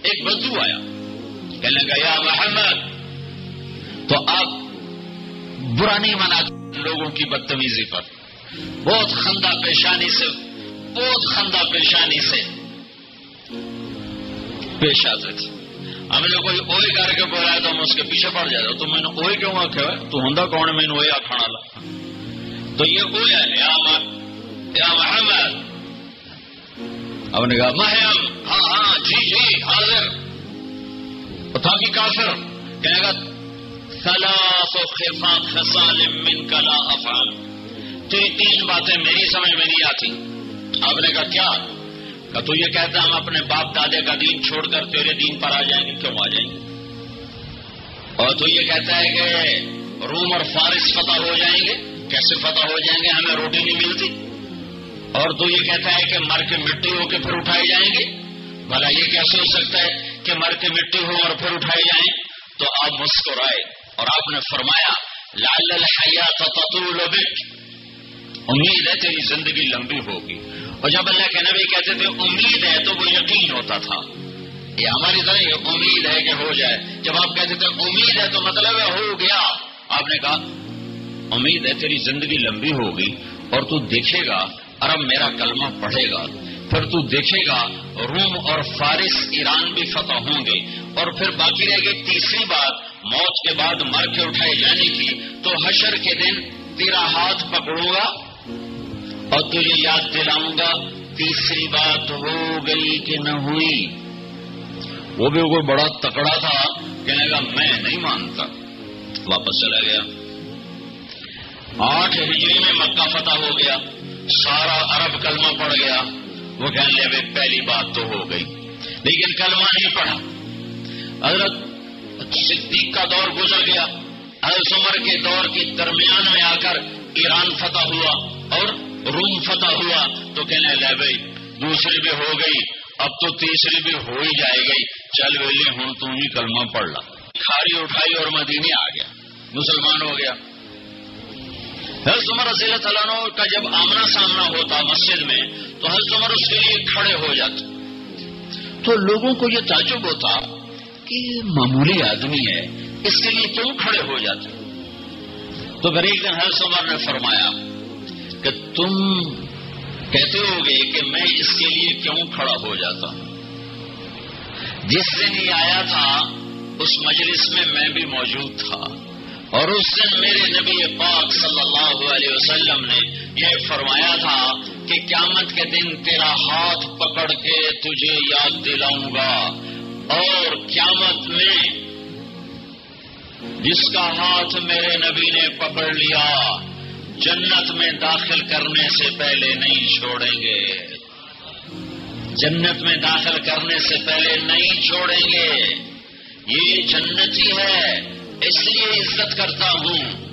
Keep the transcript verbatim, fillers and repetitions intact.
ایک بدو آیا، کہنے لگا یا محمد، تو آپ برا نہیں مناتے لوگوں کی بدتمیزی پر، بہت خندہ پیشانی سے بہت خندہ پیشانی سے پیش آتے تھے. ہم نے کوئی اوئے کر کے بولایا تو ہم اس کے پیچھے پڑ جاتے، تو میں نے اوئے کیوں آخیا تو ہوں کون میں نے اوئے آخانا لا، تو یہ اوئے ہے یا محمد. اب نے کہا محم، ہاں ہاں جی جی حاضر. تھا بھی کافر، کہنے گا ثلاث خصال منک لا افعل، تو یہ تین باتیں میری سمجھ میں نہیں آتی. آپ نے کہا کیا؟ کہ تو یہ کہتا ہم اپنے باپ دادے کا دین چھوڑ کر تیرے دین پر آ جائیں گے، کیوں آ جائیں گے؟ اور تو یہ کہتا ہے کہ روم اور فارس فتح ہو جائیں گے، کیسے فتح ہو جائیں گے؟ ہمیں روٹی نہیں ملتی. اور تو یہ کہتا ہے کہ مر کے مٹی ہو کے پھر اٹھائے جائیں گے، بھلا یہ کیسے ہو سکتا ہے کہ مر کے مٹی ہو اور پھر اٹھائے جائیں؟ تو آپ مسکرائے اور آپ نے فرمایا لعل الحیات تطول بک، امید ہے تیری زندگی لمبی ہوگی. اور جب اللہ کے نبی کہتے تھے امید ہے تو وہ یقین ہوتا تھا. یہ ہماری طرح یہ امید ہے کہ ہو جائے. جب آپ کہتے تھے امید ہے تو مطلب ہے ہو گیا. آپ نے کہا امید ہے تیری زندگی لمبی ہوگی اور تو دیکھے گا عرب میرا کلمہ پڑھے گا، پھر تو دیکھے گا روم اور فارس ایران بھی فتح ہوں گے، اور پھر باقی رہ گئی تیسری بات موت کے بعد مر کے اٹھائے جانے کی. تو حشر کے دن تیرا ہاتھ پکڑوں گا اور تجھے یاد دلاؤں گا تیسری بات ہو گئی کہ نہ ہوئی. وہ بھی کوئی بڑا تکڑا تھا، کہنے لگا میں نہیں مانتا، واپس چلا گیا. آٹھ ہجری میں مکہ فتح ہو گیا، سارا عرب کلمہ پڑھ گیا. وہ کہنے لگے پہلی بات تو ہو گئی، لیکن کلمہ نہیں پڑھا. حضرت صدیق کا دور گزر گیا، حضرت عمر کے دور کے درمیان میں آ کر ایران فتح ہوا اور روم فتح ہوا. تو کہنے لے بھائی دوسری بھی ہو گئی، اب تو تیسری بھی ہو ہی جائے گی، چل ویلے ہوں تو ہی کلمہ پڑھ لا. کھاری اٹھائی اور مدینے آ گیا، مسلمان ہو گیا. حضرت عمر رضی اللہ تعالیٰ عنہ کا جب آمنا سامنا ہوتا مسجد میں تو حضرت عمر اس کے لیے کھڑے ہو جاتے. تو لوگوں کو یہ تعجب ہوتا کہ معمولی آدمی ہے، اس کے لیے کیوں کھڑے ہو جاتے؟ تو پھر ایک دن حضرت عمر نے فرمایا کہ تم کہتے ہو گے کہ میں اس کے لیے کیوں کھڑا ہو جاتا ہوں. جس دن یہ آیا تھا اس مجلس میں میں بھی موجود تھا، اور اس دن میرے نبی پاک صلی اللہ علیہ وسلم نے یہ فرمایا تھا کہ قیامت کے دن تیرا ہاتھ پکڑ کے تجھے یاد دلاؤں گا، اور قیامت میں جس کا ہاتھ میرے نبی نے پکڑ لیا جنت میں داخل کرنے سے پہلے نہیں چھوڑیں گے، جنت میں داخل کرنے سے پہلے نہیں چھوڑیں گے. یہ جنتی ہے اس لیے عزت کرتا ہوں،